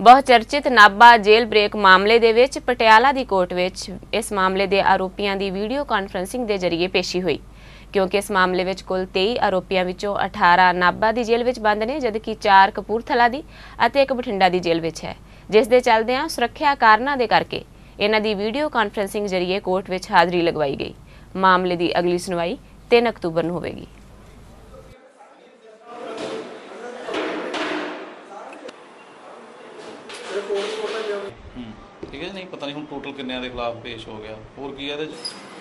बहुत चर्चित Nabha jail break मामले दे विच पटियाला दी कोर्ट विच इस मामले दे आरोपियां दी वीडियो कॉन्फ्रेंसिंग दे जरिए पेशी हुई, क्योंकि इस मामले विच कुल 23 आरोपियां विचों 18 नाभा दी जेल विच बंद ने, जबकि 4 कपूरथला दी अते 1 बठिंडा दी जेल विच है, जिस दे चलदिआं सुरक्षा कारणा दे करके इन्हां दी वीडियो कॉन्फ्रेंसिंग जरिए कोर्ट विच हाज़री लगवाई गई। मामले दी अगली सुनवाई 3 अक्तूबर नूं होवेगी। ठीक है, नहीं पता नहीं हम टोटल किन्ने के खिलाफ पेश हो गया और की है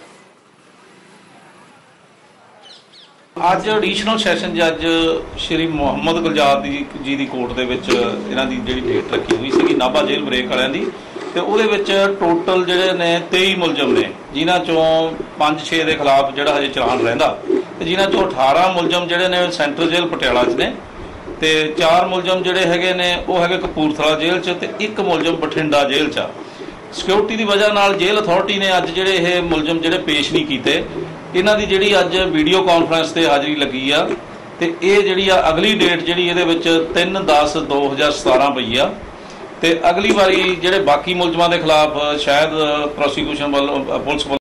ਅੱਜ ਐਡੀਸ਼ਨਲ ਸੈਸ਼ਨ ਜੱਜ ਸ਼੍ਰੀ ਮੁਹੰਮਦ ਗੁਲਜ਼ਾਰ ਜੀ ਦੀ ਕੋਰਟ ਦੇ ਵਿੱਚ ਇਹਨਾਂ ਦੀ ਜਿਹੜੀ ਡੇਟ ਰੱਖੀ ਹੋਈ ਸੀ ਨਾਭਾ ਜੇਲ੍ਹ ਬ੍ਰੇਕ ਵਾਲਿਆਂ ਦੀ, ਤੇ ਉਹਦੇ ਵਿੱਚ ਟੋਟਲ ਜਿਹੜੇ ਨੇ 23 ਮੁਲਜ਼ਮ ਨੇ, ਜਿਨ੍ਹਾਂ ਚੋਂ 5-6 ਦੇ ਖਿਲਾਫ ਜਿਹੜਾ ਹਜੇ ਚਲਾਨ ਰਹਿੰਦਾ, ਤੇ ਜਿਨ੍ਹਾਂ ਚੋਂ 18 ਮੁਲਜ਼ਮ ਜਿਹੜੇ ਨੇ ਸੈਂਟਰਲ ਜੇਲ੍ਹ ਪਟਿਆਲਾ 'ਚ ਨੇ, ਤੇ 4 ਮੁਲਜ਼ਮ ਜਿਹੜੇ ਹੈਗੇ ਨੇ ਉਹ ਹੈਗੇ ਕਪੂਰਥਲਾ ਜੇਲ੍ਹ 'ਚ, ਤੇ 1 ਮੁਲਜ਼ਮ ਬਠਿੰਡਾ ਜੇਲ੍ਹ 'ਚ। ਸਿਕਿਉਰਿਟੀ ਦੀ ਵਜ੍ਹਾ ਨਾਲ ਜੇਲ੍ਹ ਅਥਾਰਟੀ ਨੇ ਅੱਜ ਜਿਹੜੇ ਇਹ ਮੁਲਜ਼ਮ ਜਿਹੜੇ ਪੇਸ਼ ਨਹੀਂ ਕੀਤੇ, ਇਹਨਾਂ ਦੀ ਜਿਹੜੀ ਅੱਜ ਵੀਡੀਓ ਕਾਨਫਰੰਸ ਤੇ ਹਾਜ਼ਰੀ ਲੱਗੀ ਆ, ਤੇ ਇਹ ਜਿਹੜੀ ਆ ਅਗਲੀ ਡੇਟ ਜਿਹੜੀ ਇਹਦੇ ਵਿੱਚ 3/10/2017 ਪਈ ਆ, ਤੇ ਅਗਲੀ ਵਾਰੀ ਜਿਹੜੇ ਬਾਕੀ ਮੁਲਜ਼ਮਾਂ ਦੇ ਖਿਲਾਫ ਸ਼ਾਇਦ ਪ੍ਰੋਸੀਕਿਊਸ਼ਨ ਵੱਲੋਂ ਪੁਲਿਸ